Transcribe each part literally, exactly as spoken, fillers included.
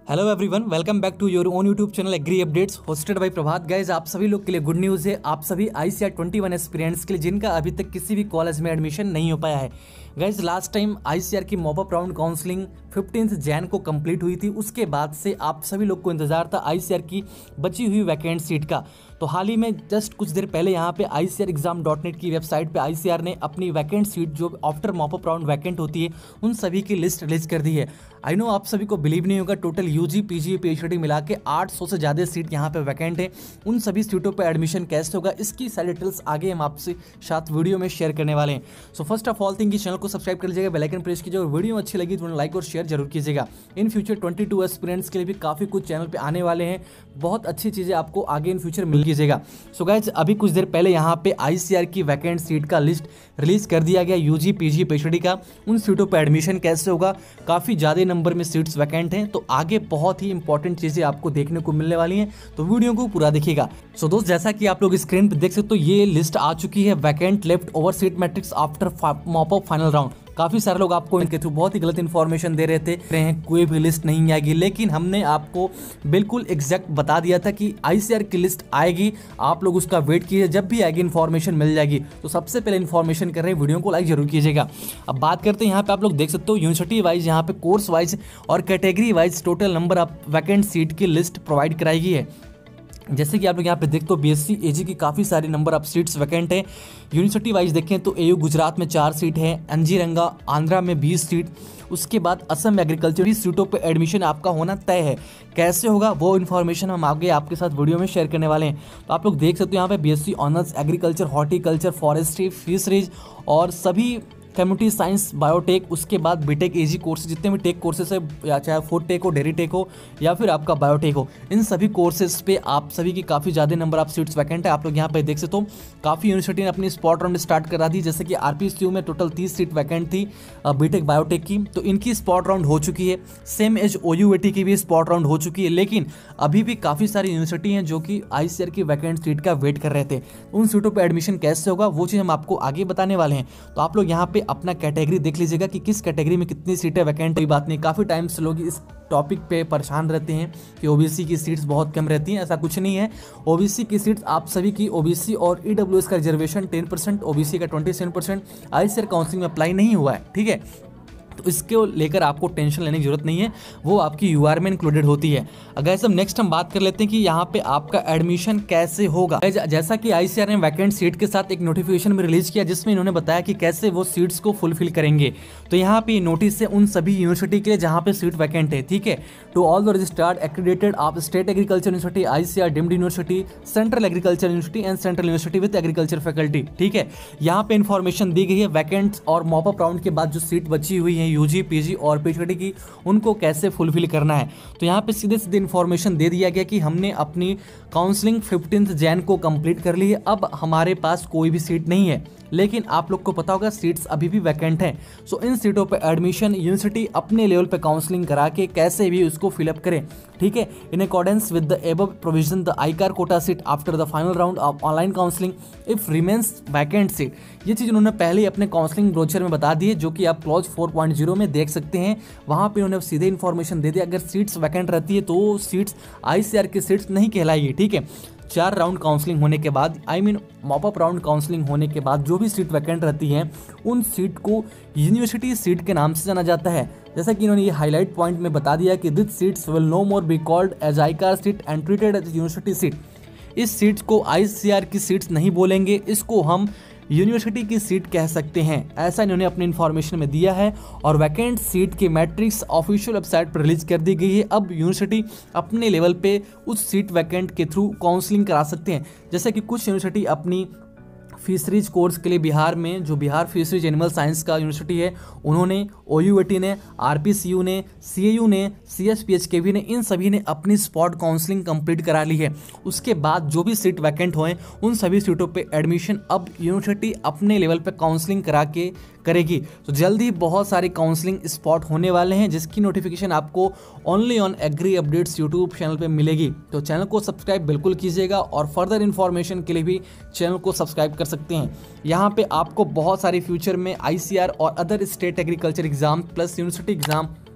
Hello everyone, welcome back to your own YouTube channel agri updates hosted by Prabhat. Guys, आप सभी लोग के लिए गुड न्यूज़ है। आप सभी आईसीआर ट्वेंटी वन एस्पिरेंट्स के लिए जिनका अभी तक किसी भी कॉलेज में एडमिशन नहीं हो पाया है। गाइज, लास्ट टाइम आईसीआर की mop up round counselling fifteenth Jan को कंप्लीट हुई थी। उसके बाद से आप सभी लोग को इंतजार था आईसीआर की बची हुई वैकेंट सीट का। तो हाल ही में जस्ट कुछ देर पहले यहाँ पे I C R exam dot net की वेबसाइट पे आईसीआर ने अपनी वैकेंट सीट जो after mop up round vacant होती है उन सभी की लिस्ट रिलीज कर दी है। आई नो आप सभी को बिलीव नहीं होगा, टोटल यूजी पीजी पीएचडी मिला के आठ सौ से ज़्यादा सीट यहाँ पे वैकेंट है। उन सभी सीटों पे एडमिशन कैसे होगा इसकी सारी डिटेल्स आगे हम आपसे साथ वीडियो में शेयर करने वाले हैं। So first of all thing, channel को सब्सक्राइब कर लीजिएगा, बेल आइकन प्रेस कीजिएगा और वीडियो अच्छी लगी तो लाइक और शेयर जरूर कीजिएगा। In future twenty two aspirants के लिए भी काफ़ी कुछ चैनल पर आने वाले हैं, बहुत अच्छी चीज़ें आपको आगे इन फ्यूचर मिल कीजिएगा। सो गाइज, अभी कुछ देर पहले यहाँ पे आईसीआर की वैकेंट सीट का लिस्ट रिलीज कर दिया गया यूजी पीजी पीएचडी का। उन सीटों पर एडमिशन कैसे होगा, काफ़ी ज़्यादा नंबर में सीट्स वैकेंट हैं, तो आगे बहुत ही इंपॉर्टेंट चीज़ें आपको देखने को मिलने वाली हैं, तो वीडियो को पूरा देखिएगा। सो दोस्त, जैसा कि आप लोग स्क्रीन पर देख सकते हो ये लिस्ट आ चुकी है, vacant left over seat matrix after mop up final round. काफ़ी सारे लोग आपको इनके थ्रू बहुत ही गलत इन्फॉर्मेशन दे रहे थे रहे हैं कोई भी लिस्ट नहीं आएगी, लेकिन हमने आपको बिल्कुल एग्जैक्ट बता दिया था कि आईसीआर की लिस्ट आएगी, आप लोग उसका वेट कीजिए, जब भी आएगी इन्फॉर्मेशन मिल जाएगी। तो सबसे पहले इन्फॉर्मेशन कर रहे हैं, वीडियो को लाइक जरूर कीजिएगा। अब बात करते हैं यहाँ पे आप लोग देख सकते हो यूनिवर्सिटी वाइज, यहाँ पे कोर्स वाइज और category wise total number of vacant seat की लिस्ट प्रोवाइड कराई गई है। जैसे कि आप लोग यहाँ पे देखते हो बीएससी एजी की काफ़ी सारी नंबर ऑफ सीट्स वैकेंट है। यूनिवर्सिटी वाइज देखें तो एयू गुजरात में चार सीट है, एनजी-रंगा आंध्रा में बीस सीट, उसके बाद असम एग्रीकल्चर बीस सीटों पे एडमिशन आपका होना तय है। कैसे होगा वो इन्फॉर्मेशन हम आगे आपके साथ वीडियो में शेयर करने वाले हैं। तो आप लोग देख सकते हो यहाँ पे BSc honours agriculture, horticulture, forestry, fisheries और सभी कम्युनिटी साइंस, बायोटेक, उसके बाद बीटेक एजी कोर्सेज, जितने भी टेक कोर्सेज है, या चाहे फूड टेक हो, डेयरी टेक हो या फिर आपका बायोटेक हो, इन सभी कोर्सेज पे आप सभी की काफ़ी ज़्यादा नंबर ऑफ सीट्स वैकेंट है। आप लोग यहाँ पे देख सकते हो काफ़ी यूनिवर्सिटी ने अपनी स्पॉट राउंड स्टार्ट करा दी। जैसे कि आरपीएसयू में टोटल तीस सीट वैकेंट थी बीटेक बायोटेक की, तो इनकी स्पॉट राउंड हो चुकी है। सेम एज ओयूएटी की भी स्पॉट राउंड हो चुकी है, लेकिन अभी भी काफ़ी सारी यूनिवर्सिटी हैं जो कि आईसीआर की वैकेंट सीट का वेट कर रहे थे। उन सीटों पर एडमिशन कैसे होगा वो चीज़ हम आपको आगे बताने वाले हैं। तो आप लोग यहाँ पे अपना कैटेगरी देख लीजिएगा कि किस कैटेगरी में कितनी सीटें वैकेंट। कोई बात नहीं, काफ़ी टाइम से लोग इस टॉपिक पे परेशान रहते हैं कि ओबीसी की सीट्स बहुत कम रहती हैं। ऐसा कुछ नहीं है, ओबीसी की सीट्स आप सभी की, ओबीसी और ईडब्ल्यूएस का रिजर्वेशन टेन परसेंट, ओबीसी का twenty seven percent ICR counselling में अप्लाई नहीं हुआ है, ठीक है। तो इसके लेकर आपको टेंशन लेने की जरूरत नहीं है, वो आपकी यूआर में इंक्लूडेड होती है। अगर सब नेक्स्ट हम बात कर लेते हैं कि यहाँ पे आपका एडमिशन कैसे होगा। जैसा कि आईसीआर ने वैकेंट सीट के साथ एक नोटिफिकेशन में रिलीज किया जिसमें इन्होंने बताया कि कैसे वो सीट्स को फुलफिल करेंगे। तो यहाँ पे नोटिस है उन सभी यूनिवर्सिटी के लिए जहाँ पे सीट वैकेंट है, ठीक है। To all the registered accredited of state agriculture university, ICR deemed university, central agriculture university and central university with agriculture faculty, ठीक है। यहाँ पे इन्फॉर्मेशन दी गई है वैकेंट और मॉप अप राउंड के बाद जो सीट बची हुई है यूजी पीजी और पीएचडी की, उनको कैसे फुलफिल करना है। तो यहाँ पे सीधे सीधे इन्फॉर्मेशन दे दिया गया कि हमने अपनी काउंसलिंग फिफ्टींथ जैन को कंप्लीट कर ली है, अब हमारे पास कोई भी सीट नहीं है, लेकिन आप लोग को पता होगा सीट्स अभी भी वैकेंट हैं। सो इन सीटों पे एडमिशन यूनिवर्सिटी अपने लेवल पे काउंसलिंग करा के कैसे भी उसको फिलअप करें, ठीक है। In accordance with the above provision the ICR quota seat after the final round of online counselling if remains vacant seat. ये चीज़ उन्होंने पहले ही अपने काउंसलिंग ब्रोचर में बता दी है, जो कि आप क्लॉज फोर पॉइंट जीरो में देख सकते हैं। वहाँ पे उन्होंने सीधे इन्फॉर्मेशन दे दिया अगर सीट्स वैकेंट रहती है तो सीट्स आईसीआर की सीट्स नहीं कहलाएगी, ठीक है। चार राउंड काउंसलिंग होने के बाद, I mean mop up round counselling होने के बाद जो भी सीट वैकेंट रहती है उन सीट को यूनिवर्सिटी सीट के नाम से जाना जाता है। जैसा कि इन्होंने ये हाईलाइट पॉइंट में बता दिया कि this seats will no more be called as ICR seat and treated as university seat. इस सीट्स को आईसीआर की सीट्स नहीं बोलेंगे, इसको हम यूनिवर्सिटी की सीट कह सकते हैं, ऐसा इन्होंने अपनी इन्फॉर्मेशन में दिया है। और वैकेंट सीट की मैट्रिक्स ऑफिशियल वेबसाइट पर रिलीज कर दी गई है। अब यूनिवर्सिटी अपने लेवल पे उस सीट वैकेंट के थ्रू काउंसलिंग करा सकते हैं। जैसे कि कुछ यूनिवर्सिटी अपनी फिशरीज कोर्स के लिए बिहार में, जो बिहार फिशरीज एनिमल साइंस का यूनिवर्सिटी है, उन्होंने, ओयूएटी ने, आरपीसीयू ने, सीएयू ने, सीएसपीएचकेवी ने, इन सभी ने अपनी स्पॉट काउंसलिंग कंप्लीट करा ली है। उसके बाद जो भी सीट वैकेंट हुए उन सभी सीटों पे एडमिशन अब यूनिवर्सिटी अपने लेवल पे काउंसलिंग करा के करेगी। तो जल्द ही बहुत सारे काउंसलिंग स्पॉट होने वाले हैं जिसकी नोटिफिकेशन आपको only on agri updates YouTube channel पे मिलेगी। तो चैनल को सब्सक्राइब बिल्कुल कीजिएगा और फर्दर इन्फॉर्मेशन के लिए भी चैनल को सब्सक्राइब कर सकते हैं। यहाँ पे आपको बहुत सारे फ्यूचर में आईसीआर और other state agriculture exam plus university exam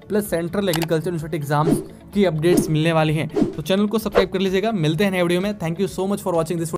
plus central agriculture university exams की अपडेट्स मिलने वाली हैं। तो चैनल को सब्सक्राइब कर लीजिएगा। मिलते हैं नए वीडियो में। Thank you so much for watching this.